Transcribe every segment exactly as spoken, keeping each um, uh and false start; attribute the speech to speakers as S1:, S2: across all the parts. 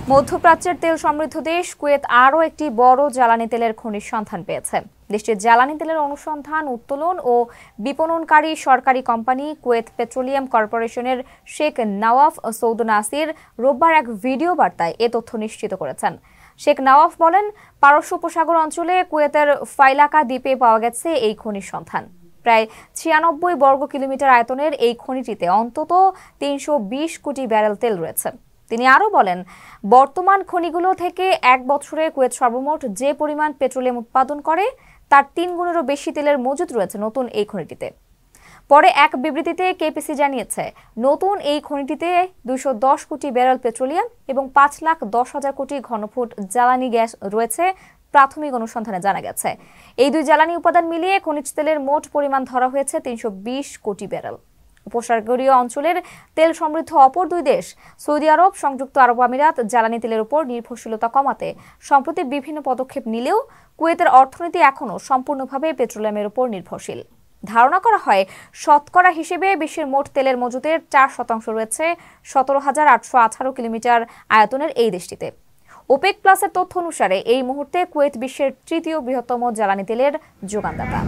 S1: মধ্যপ্রাচ্যের তেল সমৃদ্ধ দেশ কুয়েত আরও একটি বড় জ্বালানি তেলের খনির সন্ধান পেয়েছে। দেশটির জ্বালানি তেলের অনুসন্ধান, উত্তোলন ও বিপণনকারী সরকারি কোম্পানি কুয়েত পেট্রোলিয়াম কর্পোরেশনের শেখ নওয়াফ সৌদ নাসির রোববার এক ভিডিও বার্তায় এ তথ্য নিশ্চিত করেছেন। শেখ নওয়াফ বলেন, পারস্য উপসাগর অঞ্চলে কুয়েতের ফাইলাকা দ্বীপে পাওয়া গেছে এই খনির সন্ধান। প্রায় ছিয়ানব্বই বর্গ কিলোমিটার আয়তনের এই খনিটিতে অন্তত তিনশো বিশ কোটি ব্যারেল তেল রয়েছে। তিনি আরও বলেন, বর্তমান খনিগুলো থেকে এক বছরে কুয়েত সর্বমোট যে পরিমাণ পেট্রোলিয়াম উৎপাদন করে তার তিন গুণেরও বেশি তেলের মজুদ রয়েছে নতুন এই খনিটিতে। পরে এক বিবৃতিতে কেপিসি জানিয়েছে, নতুন এই খনিটিতে দুইশো দশ কোটি ব্যারেল পেট্রোলিয়াম এবং পাঁচ লাখ দশ হাজার কোটি ঘনফুট জ্বালানি গ্যাস রয়েছে। প্রাথমিক অনুসন্ধানে জানা গেছে, এই দুই জ্বালানি উপাদান মিলিয়ে খনিজ তেলের মোট পরিমাণ ধরা হয়েছে তিনশো বিশ কোটি ব্যারেল। উপসাগরীয় অঞ্চলের তেল সমৃদ্ধ অপর দুই দেশ সৌদি আরব, সংযুক্ত আরব আমিরাত জ্বালানি তেলের উপর নির্ভরশীলতা কমাতে সম্প্রতি বিভিন্ন পদক্ষেপ নিলেও কুয়েতের অর্থনীতি এখনও সম্পূর্ণভাবে পেট্রোলিয়ামের উপর নির্ভরশীল। ধারণা করা হয়, শতকরা হিসেবে বিশ্বের মোট তেলের মজুদের চার শতাংশ রয়েছে সতেরো হাজার আটশো আঠারো কিলোমিটার আয়তনের এই দেশটিতে। ওপেক প্লাসের তথ্য অনুসারে এই মুহূর্তে কুয়েত বিশ্বের তৃতীয় বৃহত্তম জ্বালানি তেলের যোগানদাতা।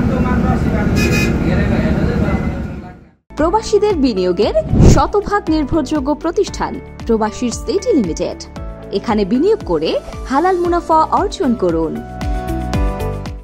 S2: প্রবাসীদের বিনিয়োগের শতভাগ নির্ভরযোগ্য প্রতিষ্ঠান প্রবাসী সিটি লিমিটেড। এখানে বিনিয়োগ করে হালাল মুনাফা অর্জন করুন।